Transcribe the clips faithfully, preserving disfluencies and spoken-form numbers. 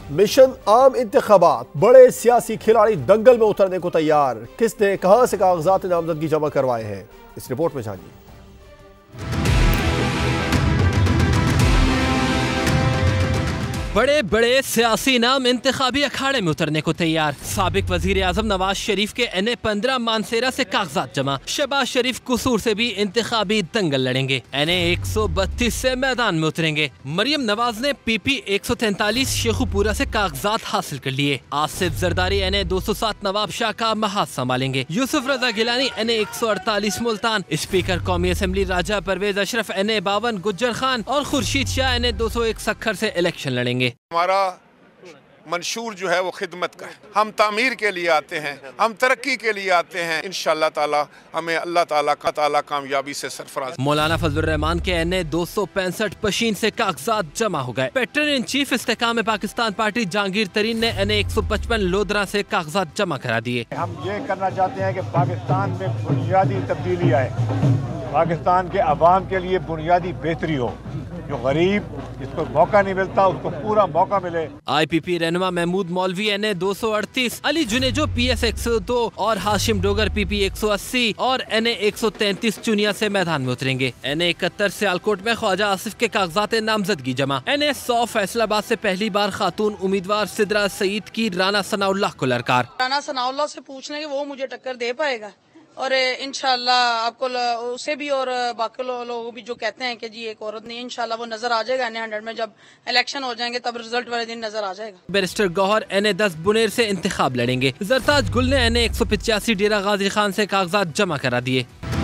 Mission عام انتخابات، بڑے سیاسی کھلاڑی دنگل میں اترنے کو تیار۔ کس نے کہاں سے کاغذات نامزدگی جمع کروائے ہیں، اس رپورٹ میں جانیے۔ بڑے بڑے سیاسی نام انتخابی اکھاڑے میں اترنے کو تیار۔ سابق وزیر اعظم نواز شریف کے این اے پندرہ مانسیرا سے کاغذات جمع۔ شہباز شریف قصور سے بھی انتخابی دنگل لڑیں گے۔ این اے ایک سو بتیس سے میدان میں اتریں گے۔ مریم نواز نے پی پی ایک سو تینتالیس شیخو پورہ سے کاغذات حاصل کر لیے۔ آصف زرداری این اے دو سو سات نواب شاہ کا محاذ سنبھالیں گے۔ یوسف رضا گیلانی این اے ایک سو اڑتالیس ملتان، اسپیکر قومی assembly Raja Pervaiz Ashraf N A باون گجر خان اور خورشید شاہ این اے دو سو ایک سکھر سے الیکشن لڑیں گے۔ ہمارا منشور جو ہے وہ خدمت کا ہے۔ ہم تعمیر کے لیے آتے ہیں، ہم ترقی کے لیے آتے ہیں۔ انشاءاللہ تعالی ہمیں اللہ تعالیٰ کا تعالیٰ کامیابی سے سرفراز۔ مولانا فضل الرحمان کے این اے دو سو پینسٹھ پشین سے کاغذات جمع ہو گئے۔ پیٹرن ان چیف استحکام پاکستان پارٹی جہانگیر ترین نے این اے ایک سو پچپن لودرا سے کاغذات جمع کرا دیے۔ ہم یہ کرنا چاہتے ہیں کہ پاکستان میں بنیادی تبدیلی آئے، پاکستان کے عوام کے لیے بنیادی بہتری ہو، جو غریب جس کو موقع نہیں ملتا اس کو پورا موقع ملے۔ آئی پی پی رہنما محمود مولوی این اے دو سو اڑتیس، علی جنیجو پی ایس ایک سو دو اور ہاشم ڈوگر پی پی ایک سو اسی اور این اے ایک سو تینتیس چنیا سے میدان میں اتریں گے۔ این اے اکہتر سیالکوٹ میں خواجہ آصف کے کاغذات نامزدگی جمع۔ این اے سو فیصل آباد سے پہلی بار خاتون امیدوار سدرا سعید کی رانا ثناء اللہ کو للکار۔ رانا ثناء اللہ سے پوچھ لیں کہ وہ مجھے ٹکر دے پائے گا، اور انشاءاللہ آپ کو اسے بھی اور باقی لوگ بھی جو کہتے ہیں کہ جی ایک عورت نہیں، انشاءاللہ وہ نظر آ جائے گا این اے ہنڈریڈ میں، جب الیکشن ہو جائیں گے تب رزلٹ والے دن نظر آ جائے گا۔ بیرسٹر گوہر این اے دس بنیر سے انتخاب لڑیں گے۔ زرتاج گل نے این اے ایک سو پچاسی ڈیرہ غازی خان سے کاغذات جمع کرا دیے۔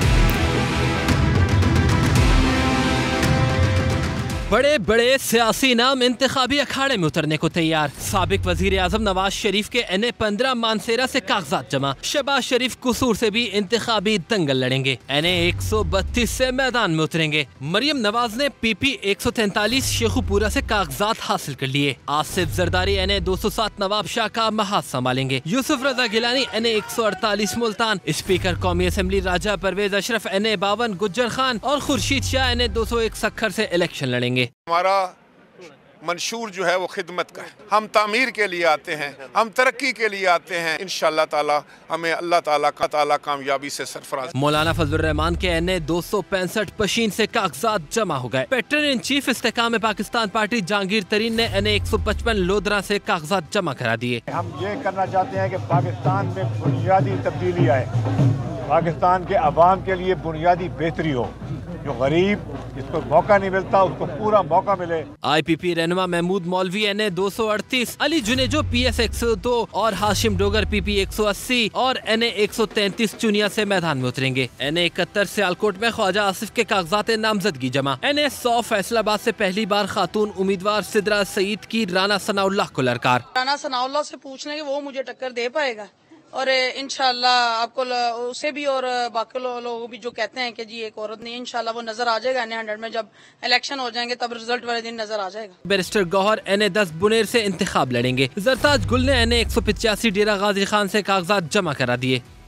بڑے بڑے سیاسی نام انتخابی اکھاڑے میں اترنے کو تیار۔ سابق وزیر اعظم نواز شریف کے این اے پندرہ مانسیرا سے کاغذات جمع۔ شہباز شریف قصور سے بھی انتخابی دنگل لڑیں گے۔ این اے ایک سو بتیس سے میدان میں اتریں گے۔ مریم نواز نے پی پی ایک سو تینتالیس شیخو پورہ سے کاغذات حاصل کر لیے۔ آصف زرداری این اے دو سو سات نواب شاہ کا محاذ سنبھالیں گے۔ یوسف رضا گیلانی این اے ایک سو اڑتالیس ملتان، اسپیکر قومی assembly Raja Pervaiz Ashraf N A باون گجر خان اور خورشید شاہ این اے دو سو ایک سکھر سے الیکشن لڑیں گے۔ ہمارا منشور جو ہے وہ خدمت کا ہے۔ ہم تعمیر کے لیے آتے ہیں، ہم ترقی کے لیے آتے ہیں۔ انشاءاللہ تعالی ہمیں اللہ تعالیٰ کا تعالیٰ کامیابی سے سرفراز۔ مولانا فضل الرحمان کے این اے دو سو پینسٹھ پشین سے کاغذات جمع ہو گئے۔ پیٹرن ان چیف استحکام پاکستان پارٹی جہانگیر ترین نے این اے ایک سو پچپن لودرا سے کاغذات جمع کرا دیے۔ ہم یہ کرنا چاہتے ہیں کہ پاکستان میں بنیادی تبدیلی آئے، پاکستان کے عوام کے لیے بنیادی بہتری ہو، جو غریب جس کو موقع نہیں ملتا اس کو پورا موقع ملے۔ آئی پی پی رہنما محمود مولوی این اے دو سو اڑتیس، علی جنیجو پی ایس ایک سو دو اور ہاشم ڈوگر پی پی ایک سو اسی اور این اے ایک سو تینتیس چنیا سے میدان میں اتریں گے۔ این اے اکہتر سیالکوٹ میں خواجہ آصف کے کاغذات نامزدگی جمع۔ این اے سو فیصل آباد سے پہلی بار خاتون امیدوار سدرا سعید کی رانا ثناء اللہ کو للکار۔ رانا ثناء اللہ سے پوچھ لیں کہ وہ مجھے ٹکر دے پائے گا، اور انشاءاللہ آپ کو اسے بھی اور باقی لوگ بھی جو کہتے ہیں کہ جی ایک عورت نہیں، انشاءاللہ وہ نظر آ جائے گا این اے ہنڈریڈ میں، جب الیکشن ہو جائیں گے تب رزلٹ والے دن نظر آ جائے گا۔ بیرسٹر گوہر این اے دس بنیر سے انتخاب لڑیں گے۔ زرتاج گل نے این اے ایک سو پچاسی ڈیرہ غازی خان سے کاغذات جمع کرا دیے۔